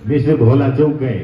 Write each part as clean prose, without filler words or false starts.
Mister भोला चौक गए।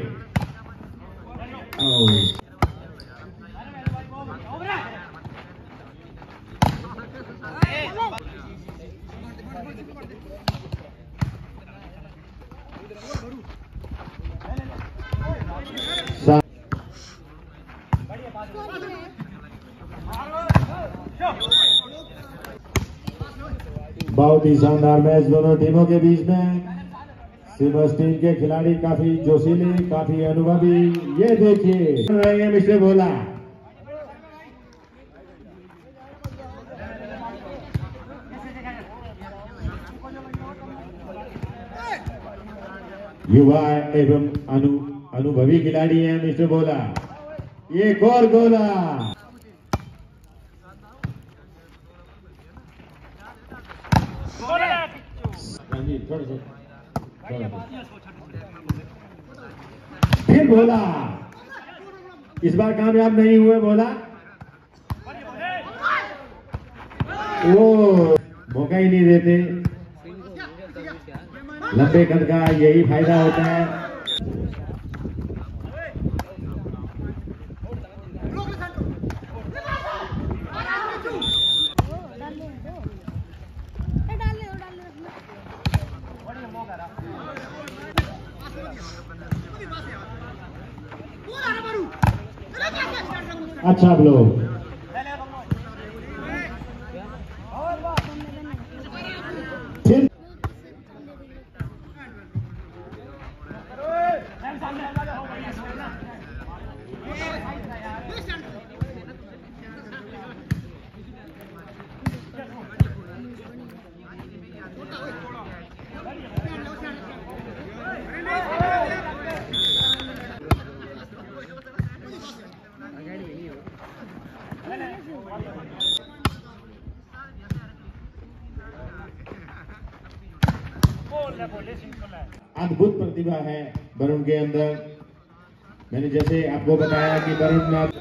बहुत ही शानदार मैच दोनों टीमों के बीच में। सिमस टीम के खिलाड़ी काफी जोशीले, काफी अनुभवी। ये देखिए रहे हैं मिस्टर भोला। युवा एवं अनुभवी खिलाड़ी हैं मिस्टर भोला। ये और गोला। फिर भोला, इस बार कामयाब नहीं हुए भोला। वो मौका ही नहीं देते। लंबे कद का यही फायदा होता है। अच्छा ब्लॉक। अद्भुत प्रतिभा है वरुण के अंदर। मैंने जैसे आपको बताया कि वरुण में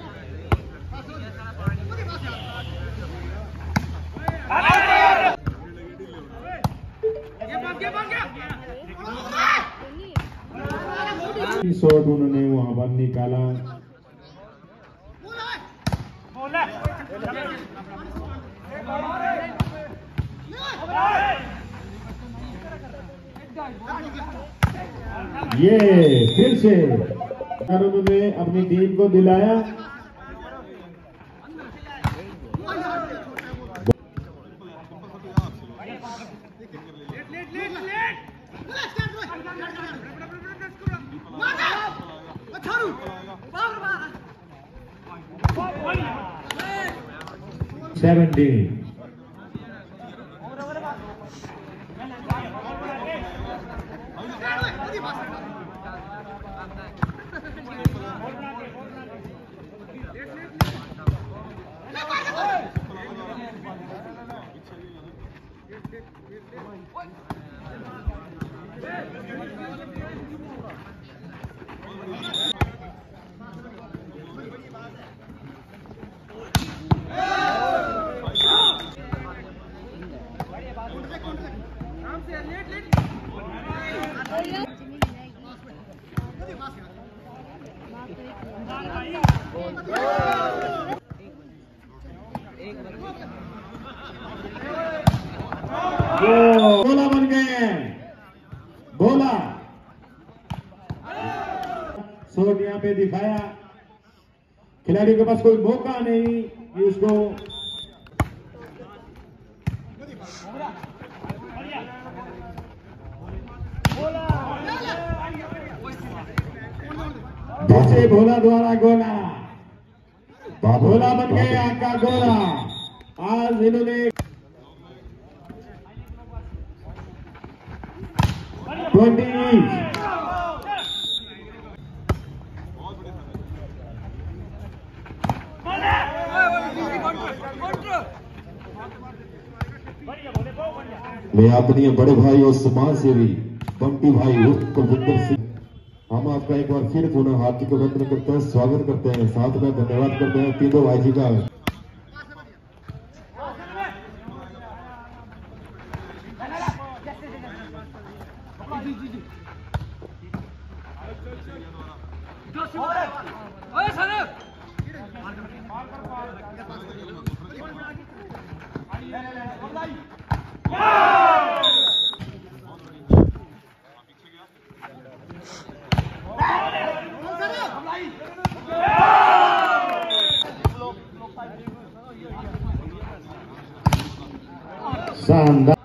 शॉट उन्होंने वहां पर निकाला। ये फिर से उन्होंने अपनी टीम को दिलाया। सेवेंटीन गोला बन गए। गोला शॉट यहाँ पे दिखाया। खिलाड़ी के पास कोई मौका नहीं कि उसको जैसे भोला द्वारा गोला। भोला बन गए आपका गोला। आज इन्होंने 20 मैं अपनी बड़े भाई और समाज सेवी बंटी भाई उर्फ कुलविंदर सिंह, हम आपका एक बार फिर पुनः हार्दिक अभिनंदन करते हैं, स्वागत करते हैं, साथ में धन्यवाद करते हैं तीनों भाई जी का। शानदार